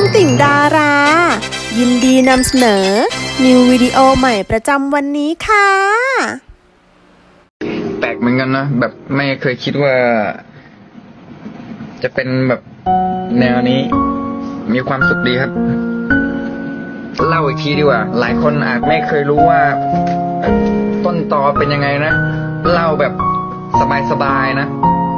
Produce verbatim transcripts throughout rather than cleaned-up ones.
ติ่งดารายินดีนำเสนอนิววิดีโอใหม่ประจำวันนี้ค่ะแปลกเหมือนกันนะแบบไม่เคยคิดว่าจะเป็นแบบแนวนี้มีความสุขดีครับเล่าอีกทีดีกว่าหลายคนอาจไม่เคยรู้ว่าต้นตอเป็นยังไงนะเล่าแบบสบายๆนะ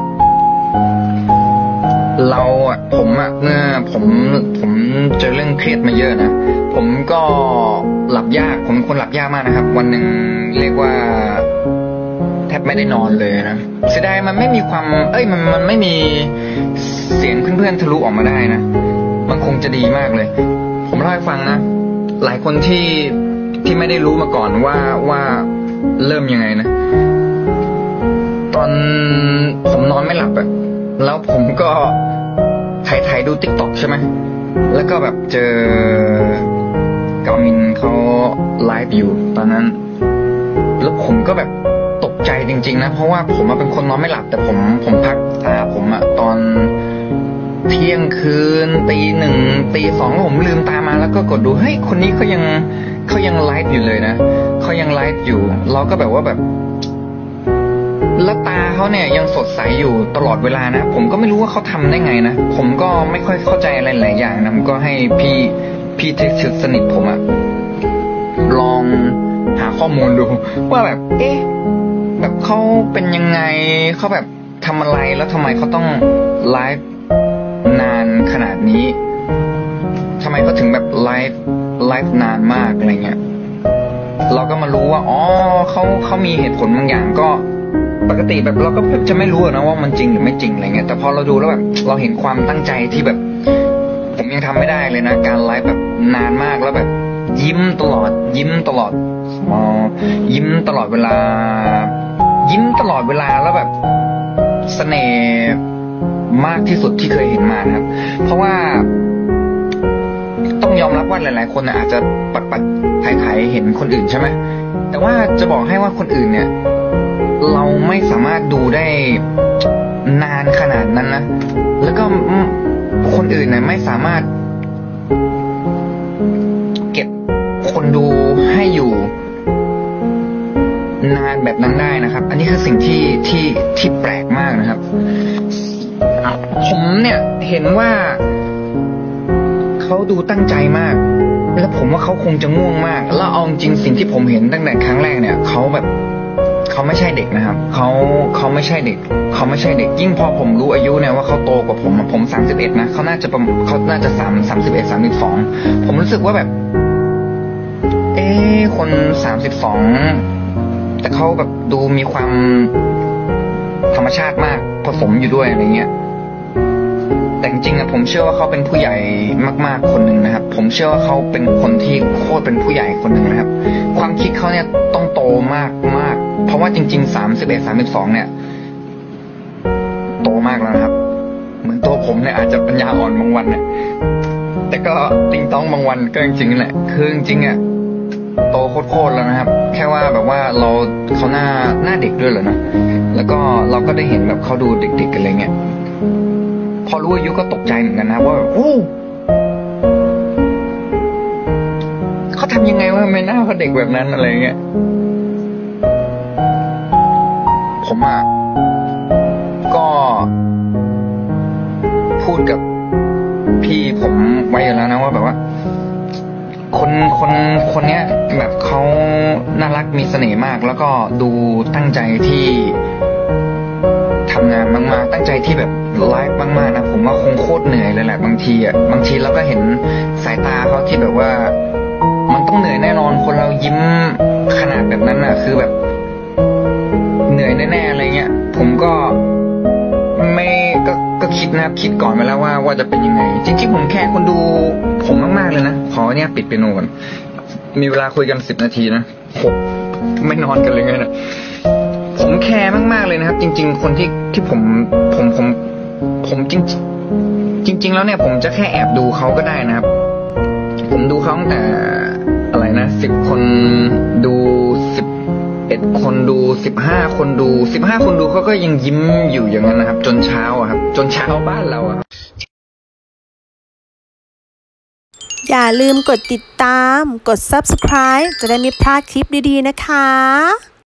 เราอ่ะผมอ่ะเมื่อผมผมเจอเรื่องเครียดมาเยอะนะผมก็หลับยากผมเป็นคนหลับยากมากนะครับวันหนึ่งเรียกว่าแทบไม่ได้นอนเลยนะเสียดายมันไม่มีความเอ้ยมันมันไม่มีเสียงเพื่อนๆทะลุออกมาได้นะมันคงจะดีมากเลยผมเล่าให้ฟังนะหลายคนที่ที่ไม่ได้รู้มาก่อนว่าว่าเริ่มยังไงนะตอนผมนอนไม่หลับอะแล้วผมก็ถ่ายถ่ายดูติ๊กต็อกใช่ไหมแล้วก็แบบเจอกามินเขาไลฟ์อยู่ตอนนั้นแล้วผมก็แบบตกใจจริงๆนะเพราะว่าผมเป็นคนนอนไม่หลับแต่ผมผมพักตาผมอะตอนเที่ยงคืนตีหนึ่งตีสองผมลืมตามาแล้วก็กดดูเฮ้ยคนนี้เขายังเขายังไลฟ์อยู่เลยนะเขายังไลฟ์อยู่เราก็แบบว่าแบบแล้วตาเขาเนี่ยยังสดใสอยู่ตลอดเวลานะผมก็ไม่รู้ว่าเขาทำได้ไงนะผมก็ไม่ค่อยเข้าใจอะไรหลายอย่างนะผมก็ให้พี่พี่ที่สนิทผมอะลองหาข้อมูลดูว่าแบบเอ๊ะแบบเขาเป็นยังไงเขาแบบทำอะไรแล้วทำไมเขาต้องไลฟ์นานขนาดนี้ทำไมเขาถึงแบบไลฟ์ไลฟ์นานมากอะไรเงี้ยเราก็มารู้ว่าอ๋อเขาเขามีเหตุผลบางอย่างก็ปกติแบบเราก็จะไม่รู้นะว่ามันจริงหรือไม่จริงอะไรเงี้ยแต่พอเราดูแล้วแบบเราเห็นความตั้งใจที่แบบผมยังทำไม่ได้เลยนะการไลฟ์แบบนานมากแล้วแบบยิ้มตลอดยิ้มตลอดอ๋อยิ้มตลอดเวลายิ้มตลอดเวลาแล้วแบบเสน่ห์มากที่สุดที่เคยเห็นมานะครับเพราะว่าต้องยอมรับว่าหลายๆคนอาจจะปัดปัดถ่ายถ่ายเห็นคนอื่นใช่ไหมแต่ว่าจะบอกให้ว่าคนอื่นเนี่ยเราไม่สามารถดูได้นานขนาดนั้นนะแล้วก็คนอื่นเนี่ยไม่สามารถเก็บคนดูให้อยู่นานแบบนั้นได้นะครับอันนี้คือสิ่งที่ที่ที่แปลกมากนะครับผมเนี่ยเห็นว่าเขาดูตั้งใจมากแล้วผมว่าเขาคงจะง่วงมากแล้วเอาจริงสิ่งที่ผมเห็นตั้งแต่ครั้งแรกเนี่ยเขาแบบเขาไม่ใช่เด็กนะครับเขาเขาไม่ใช่เด็กเขาไม่ใช่เด็กยิ่งพอผมรู้อายุเนี่ยว่าเขาโตกว่าผมผมสามสิบเอ็ดนะเขาน่าจะเขาน่าจะสามสามสิบเอ็ดสามสิบสองผมรู้สึกว่าแบบเอ๊ะคนสามสิบสองแต่เขาแบบดูมีความธรรมชาติมากผสมอยู่ด้วยอะไรเงี้ยแต่จริงๆอะผมเชื่อว่าเขาเป็นผู้ใหญ่มากๆคนหนึ่งนะครับผมเชื่อว่าเขาเป็นคนที่โคตรเป็นผู้ใหญ่คนหนึ่งนะครับความคิดเขาเนี่ยต้องโตมากมากเพราะว่าจริงๆสามสิบเอ็ดสามสิบสองเนี่ยโตมากแล้วนะครับเหมือนตัวผมเนี่ยอาจจะปัญญาอ่อนบางวันเนี่ยแต่ก็ติงต้องบางวันก็จริงๆแหละคือจริงๆอะโตโคตรๆแล้วนะครับแค่ว่าแบบว่าเราเขาหน้าหน้าเด็กด้วยเหรอนะแล้วก็เราก็ได้เห็นแบบเขาดูเด็กๆกันอะไรเงี้ยพอรู้อายุก็ตกใจเหมือนกันนะว่าโอ้เขาทำยังไงว่าไม่น่าเขาเด็กแบบนั้นอะไรเงี้ยผมอ่ะก็พูดกับพี่ผมไว้อยู่แล้วนะว่าแบบว่าคนคนคนเนี้ยแบบเขาน่ารักมีเสน่ห์มากแล้วก็ดูตั้งใจที่ทำงานมากๆตั้งใจที่แบบไลฟ์มากๆนะผมว่าคงโคตรเหนื่อยเลยแหละบางทีอ่ะบางทีเราก็เห็นสายตาเขาที่แบบว่ามันต้องเหนื่อยแน่นอนคนเรายิ้มขนาดแบบนั้นอ่ะคือแบบเหนื่อยแน่ๆอะไรเงี้ยผมก็ไม่ก็ก็คิดนะครับคิดก่อนไปแล้วว่าว่าจะเป็นยังไงจริงๆผมแค่คนดูผมมากๆเลยนะขอเนี่ยปิดเปียโนก่อนมีเวลาคุยกันสิบนาทีนะหกไม่นอนกันเลยไงนะผมแคร์มากๆเลยนะครับจริงๆคนที่ที่ผมผมผมผมจริงจริงๆแล้วเนี่ยผมจะแค่แอบดูเขาก็ได้นะครับผมดูเขาตั้งแต่อะไรนะสิบคนดูสิบเอ็ดคนดูสิบห้าคนดูสิบห้าคนดูเขาก็ยังยิ้มอยู่อย่างนั้นนะครับจนเช้าอะครับจนเช้าบ้านเราอะอย่าลืมกดติดตาม กด ซับสไครบ์ จะได้ไม่พลาดคลิปดีๆนะคะ